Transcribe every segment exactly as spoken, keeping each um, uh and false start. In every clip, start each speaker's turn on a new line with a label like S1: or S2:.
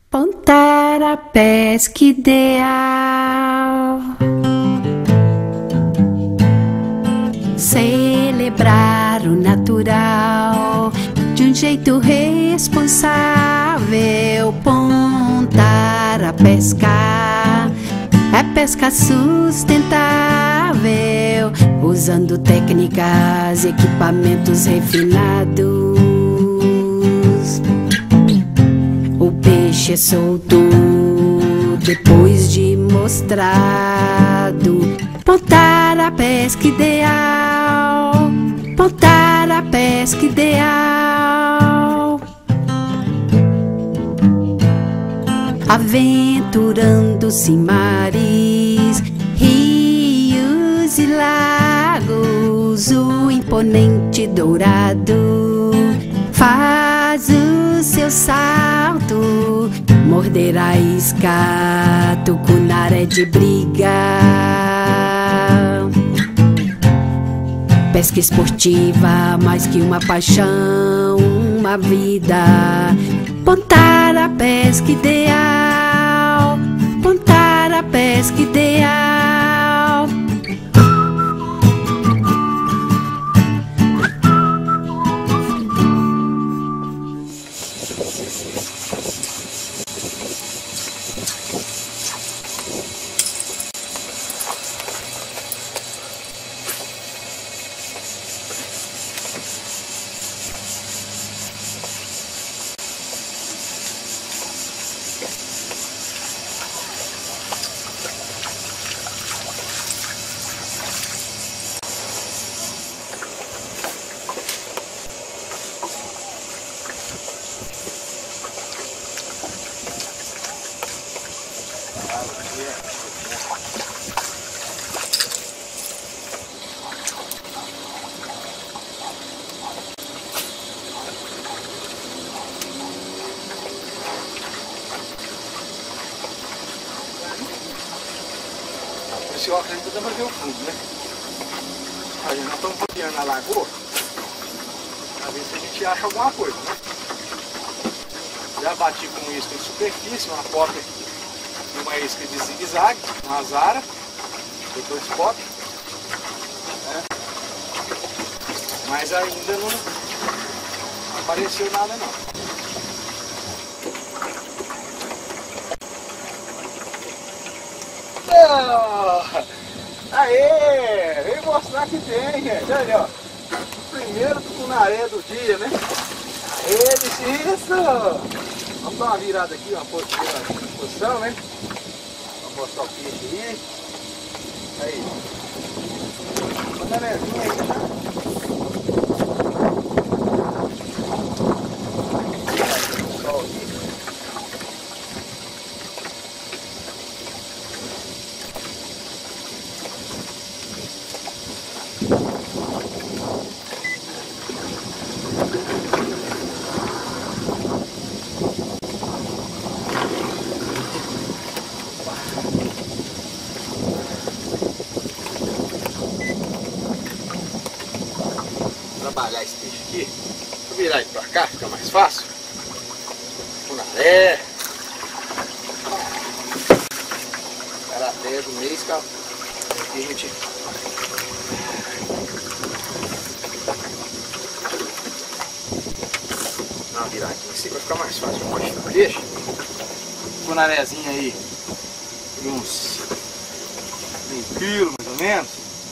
S1: Pontar a pesca ideal, celebrar o natural de um jeito responsável. Pontar a pesca é pesca sustentável, usando técnicas e equipamentos refinados. O peixe é solto depois de mostrado. Pontar a pesca ideal, pontar a pesca ideal. Aventurando-se em mares, rios e lagos, o imponente dourado faz o seu salto, morder a isca, tucunaré de briga. Pesca esportiva, mais que uma paixão, uma vida. Pontar a pesca ideal, pontar a pesca ideal.
S2: Esse óculos ainda dá pra ver o fundo, né? A gente não estamos rodeando a lagoa pra ver se a gente acha alguma coisa, né? Já bati com isca em superfície, uma pota e uma isca de zigue-zague, uma azara, dois potes, né? Mas ainda não apareceu nada não. Aê! Vem mostrar que tem, gente. Olha ali, ó. O primeiro tucunaré do dia, né? Aê, bicho, isso! Vamos dar uma virada aqui, uma posição, né? Vamos mostrar o peixe aí. Aí. Tucunarézinho aí, tá? Sol aqui. Trabalhar esse peixe aqui, vou virar ele pra cá, fica mais fácil. Tucunaré, caraté do mês, cara. Aqui a gente dá uma virada aqui em cima, vai ficar mais fácil pra mostrar o peixe. Tucunarézinho aí de uns meio quilo mais ou menos.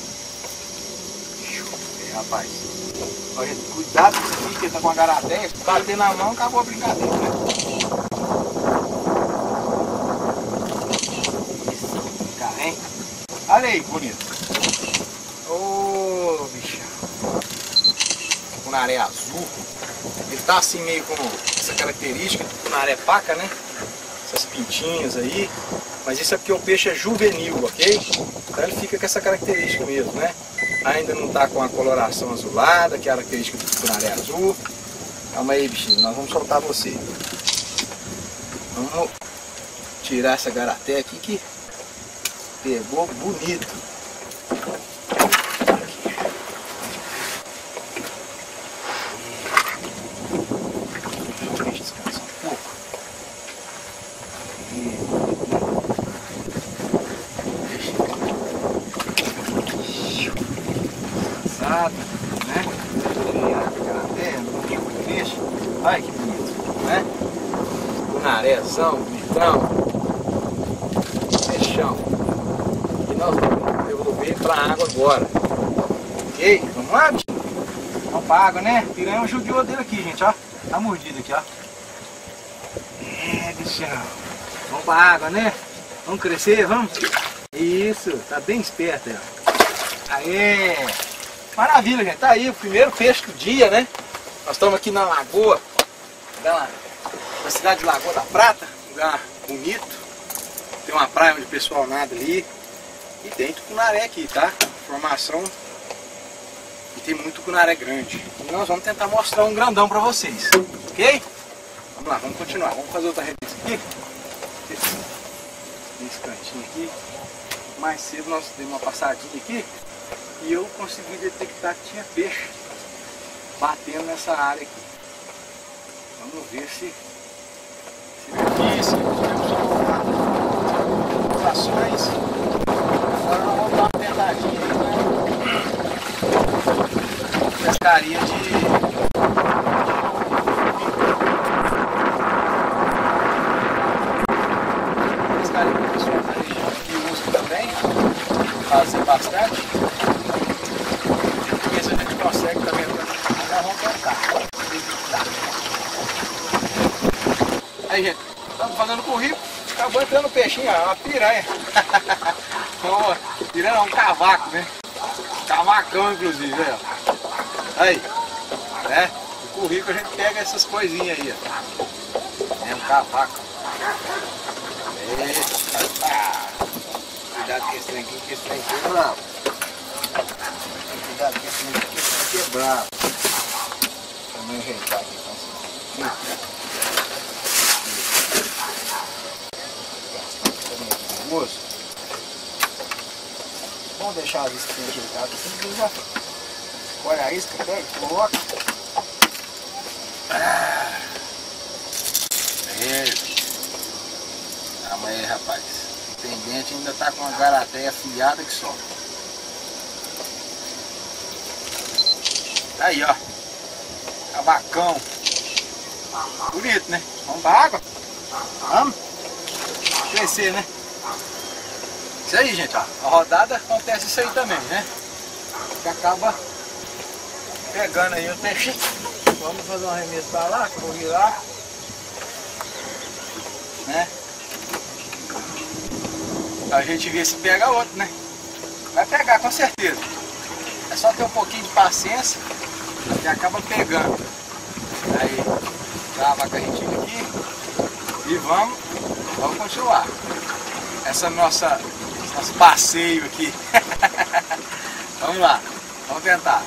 S2: É, rapaz. Olha, cuidado com isso aqui, que ele tá com a garateia, se bater na mão, acabou a brincadeira, né? Cara, hein? Olha aí, bonito. Ô, oh, bichão. Tucunaré azul. Ele tá assim meio com essa característica do tucunaré paca, né? Essas pintinhas aí. Mas isso é porque o peixe é juvenil, ok? Então ele fica com essa característica mesmo, né? Ainda não está com a coloração azulada, que é a característica do tucunaré azul. Calma aí, bichinho, nós vamos soltar você. Vamos tirar essa garaté aqui que pegou bonito. Deixa eu descansar um pouco. cunarezão, bonitão. Peixão. E nós vamos devolver para a água agora. Ok? Vamos lá, bicho? Vamos para a água, né? Piranha o judiou dele aqui, gente, ó. Tá mordido aqui, ó. É, bichão. Vamos para a água, né? Vamos crescer, vamos? Isso, tá bem esperto aí, ó. Aê! Maravilha, gente. Tá aí o primeiro peixe do dia, né? Nós estamos aqui na lagoa, na, na cidade de Lagoa da Prata, lugar bonito. Tem uma praia onde o pessoal nada ali. E tem tucunaré aqui, tá? Formação. E tem muito tucunaré grande. E nós vamos tentar mostrar um grandão pra vocês. Ok? Vamos lá, vamos continuar. Vamos fazer outra revista aqui. Nesse cantinho aqui. Mais cedo nós demos uma passadinha aqui. E eu consegui detectar que tinha peixe batendo nessa área aqui. Vamos ver se se aqui, se temos ações. Agora nós vamos dar uma tentadinha aí, né? Pescaria de pescaria que o pessoal da região aqui usa também, fazer bastante. Ver se a gente consegue também. Nós vamos tentar. Aí, gente, estamos fazendo currículo, acabou entrando um peixinho, ó, uma piranha. Uma piranha, um cavaco, né? Cavacão, inclusive, ó. Aí, né? No currículo a gente pega essas coisinhas aí, ó. É um cavaco. Eita. Cuidado com esse trem aqui, que esse trem aqui é bravo. Cuidado com esse trem aqui, que esse trem aqui é bravo. Vamos ajeitar aqui com esse aqui. Moço, vamos deixar as isquinhas ajeitadas assim, já olha a isca, pega, coloca. Ah, é, calma aí, rapaz. O pendente ainda tá com uma garateia afiada que só. Aí, ó. Cavacão. Bonito, né? Vamos pra água? Vamos? Crescer, né? Isso aí, gente, ó. A rodada acontece isso aí também, né? Que acaba pegando aí o peixe. Vamos fazer um arremesso pra lá, correr lá. Né? A gente vê se pega outro, né? Vai pegar, com certeza. É só ter um pouquinho de paciência que acaba pegando. Aí, trava a carretilha aqui. E vamos, vamos continuar. Essa nossa... Nosso passeio aqui. Vamos lá, vamos tentar.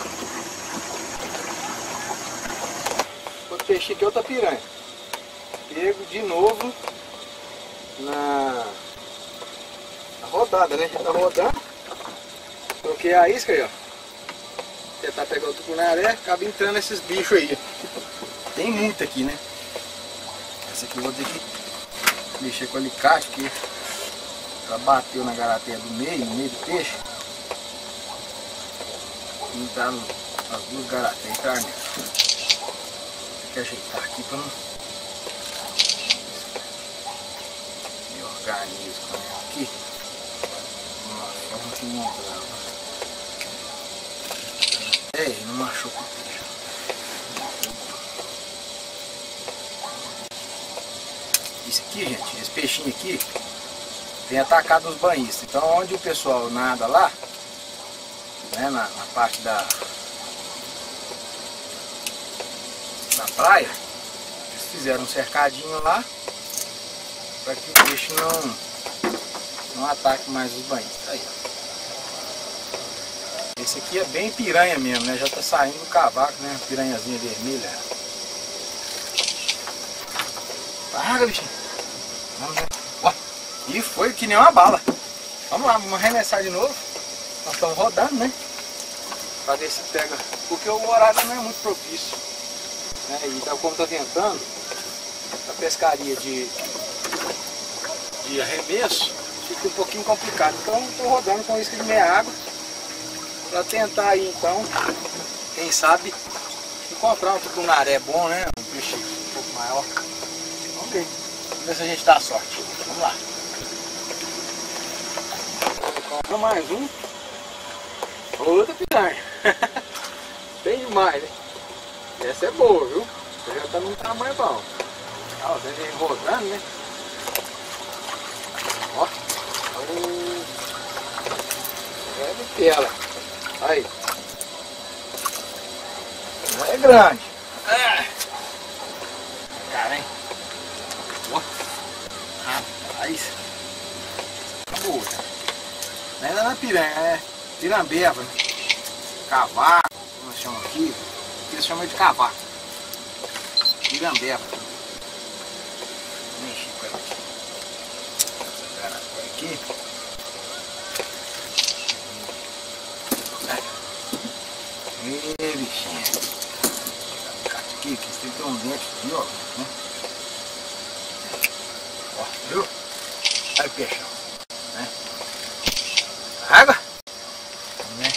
S2: Outro peixe aqui, outra piranha. Pego de novo na, na rodada, né? Tá rodando. Troquei a isca aí, ó. Tentar pegar o tucunaré, acaba entrando esses bichos aí. Tem muito aqui, né? Essa aqui eu vou ter que mexer com alicate aqui. Ela bateu na garateia do meio, no meio do peixe. E tá no, as duas garateias, tá, né? Tem que ajeitar aqui para não me organizo com ela aqui. Nossa, forma que não entrava. É, não machuca o peixe. Isso aqui, gente, esse peixinho aqui tem atacado os banhistas. Então onde o pessoal nada lá, né, na, na parte da, da praia, eles fizeram um cercadinho lá para que o peixe não, não ataque mais os banhistas. Aí, ó. Esse aqui é bem piranha mesmo, né? Já tá saindo do cavaco, né? Piranhazinha vermelha. Paga, bichinho. Vamos ver. Ó. E foi que nem uma bala. Vamos lá, vamos arremessar de novo. Nós estamos rodando, né? Pra ver se pega. Porque o horário não é muito propício, né? Então, como tá ventando, a pescaria de, de arremesso fica um pouquinho complicado. Então, estou rodando com isca de meia água para tentar aí, então, quem sabe, encontrar um tucunaré bom, né? Um peixe um pouco maior. Vamos ver. ver se a gente dá sorte. Vamos lá. Compra mais um. Outra piranha. Tem demais, né? Essa é boa, viu? Essa já tá num tamanho bom. Ó, você vem rodando, né? Ó. Oh. É de tela. Aí. Não é grande. É. Cara, hein? Ó. Rapaz. Tá boa. Não é na piranha, é pirambeba, né? Cavaco, como nós chamamos aqui. Aqui eles chamam de cavaco. Pirambeba. Mexi com ela aqui. Pegar por aqui. Ê, bichinho. Aqui, que tem que ter um dente aqui, ó. Né? Ó, viu? Olha o peixão. Né? Água. Né?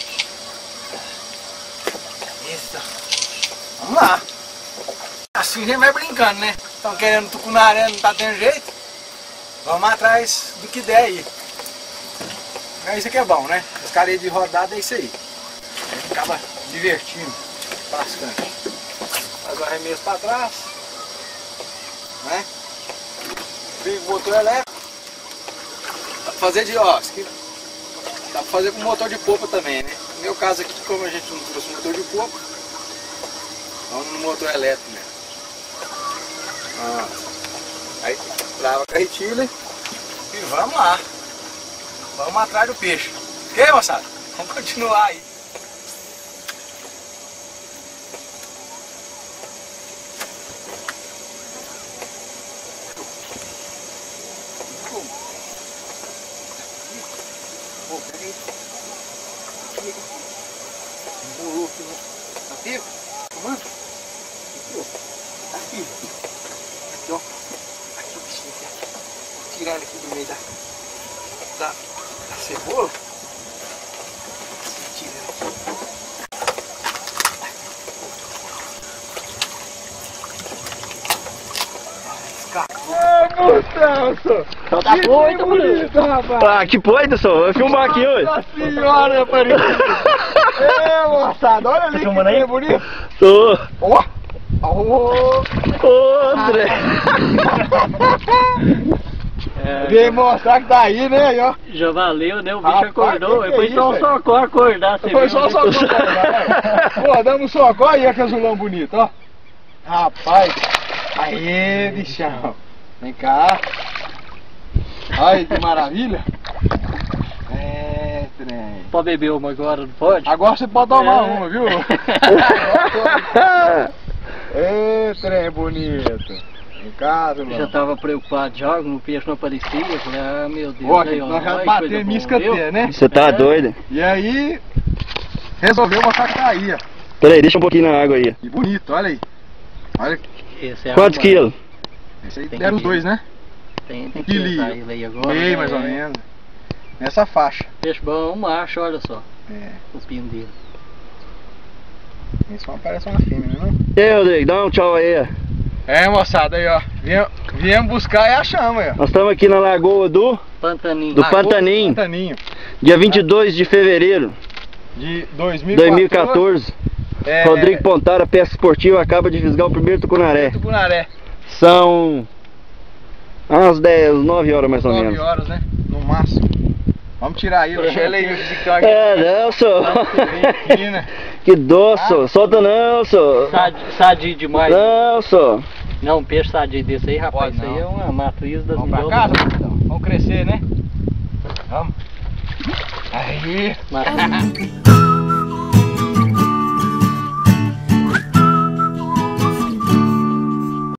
S2: Isso. Vamos lá. Assim a gente vai brincando, né? Estão querendo tucunaré, não tá tendo jeito. Vamos atrás do que der aí. É isso que é bom, né? Os caras de rodada é isso aí. A gente acaba divertindo bastante. Faz o arremesso para trás. Né? Liga o motor elétrico. Dá pra fazer de ó, aqui. Dá pra fazer com motor de polpa também, né? No meu caso aqui, como a gente não trouxe motor de polpa, vamos no motor elétrico mesmo. Ah. Aí trava a carretilha e vamos lá. Vamos atrás do peixe. Ok, moçada? Vamos continuar aí. Pô, pega aí. Aqui, aqui. Embolou aqui, né? Tá vivo? Tomando? Aqui, ó. Tá aqui. Aqui, ó. Aqui o bichinho aqui. Vou tirar ele aqui do meio da, da, da cebola. Tira ele aqui. Celso!
S3: Tá doido, bonito, rapaz! Ah, que doido, só! Vai filmar aqui hoje!
S2: Nossa senhora, rapaz! É, moçada, olha ali que é bonito!
S3: Tô!
S2: Ó! Ó!
S3: Ô, André!
S2: É, vem mostrar que tá aí, né? Aí, ó.
S3: Já valeu, né? O bicho
S2: Rapaz,
S3: acordou.
S2: que que
S3: Foi
S2: é
S3: só o
S2: isso,
S3: socó acordar. Você
S2: Foi
S3: viu,
S2: só o
S3: né?
S2: socó acordar. Pô, damos um socó aí, ó, que azulão bonito, ó. Rapaz! Aê, bichão! Vem cá! Olha que maravilha! É, trem!
S3: Pode beber uma agora, não pode?
S2: Agora você pode tomar
S3: É.
S2: uma, viu? É, trem bonito! Em casa,
S3: Eu já
S2: mano!
S3: tava preocupado já, o peixe não aparecia. Eu falei, ah, meu Deus.
S2: Ó,
S3: aí, ó,
S2: nós já
S3: olha que
S2: batemos
S3: coisa
S2: misca
S3: boa,
S2: até, né?
S3: Você tá
S2: É.
S3: doido?
S2: E aí, resolveu mostrar que tá aí, ó.
S3: Peraí, deixa um pouquinho na água aí.
S2: E bonito, olha aí. Olha,
S3: Esse é
S2: quantos
S3: arrumado.
S2: quilos? Esse aí
S3: Tem
S2: deram
S3: que
S2: os dois, né?
S3: Tem, tem
S2: Um
S3: que
S2: quilinho.
S3: pesar ele aí agora.
S2: Meio,
S3: né?
S2: mais ou menos. Nessa faixa.
S3: Peixe bom, um macho, olha só.
S2: É.
S3: O pino dele.
S2: Esse só parece uma fêmea, não?
S3: E aí, Rodrigo, dá um tchau aí.
S2: É, moçada, aí, ó. Viemos, viemos buscar e achamos, aí, ó.
S3: Nós estamos aqui na lagoa do Pantaninho. Do
S2: Lagoa
S3: Pantaninho.
S2: Pantaninho.
S3: Dia vinte e dois de fevereiro
S2: De dois mil
S3: de dois mil e quatorze.
S2: É,
S3: Rodrigo Pontara, pesca esportiva, acaba de fisgar o primeiro tucunaré.
S2: Tucunaré.
S3: São umas dez, nove horas mais ou
S2: nove
S3: menos.
S2: horas, né? No máximo. Vamos tirar ele, deixa ele aí. Ficar
S3: É, Nelson.
S2: aqui, né?
S3: Que doce, solta Nelson. Sadio demais. Nelson. Não, um peixe sadio desse aí, rapaz,
S2: Pode
S3: isso aí é
S2: não.
S3: uma matriz das
S2: Vamos pra
S3: melhores.
S2: casa? Então. Vamos crescer, né? Vamos. Aí.
S3: Matriz.